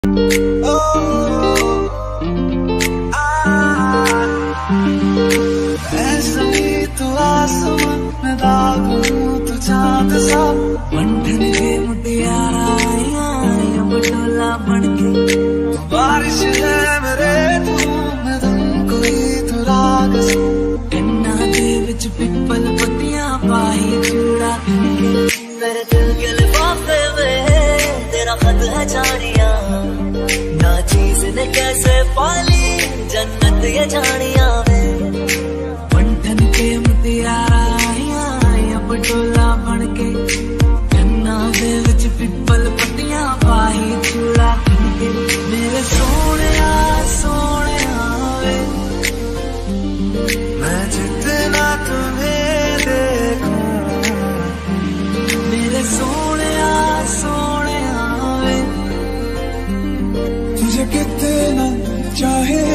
तू आसमां मैं दागू तू चांद सा बंधन के मुटियारा आया बटोला बनके बारिश है मेरे तू मैं कोई तू राग सा कन्ना दे विच पिपल पत्तियां पाई चूड़ा मेरे दिल के लिफाफे में तेरा खत है जानिया ना चीज ने कैसे पाली जन्नत ये जानिया मुटियारा आया बटोला बनके कन्ना दे विच पिपल पत्तियां पाई चूड़ा के मेरे सोनिया सोनिया वे मैं जितना तुम्हें देखूं मेरे सोनिया सोनिया वे तुझे कितना चाहे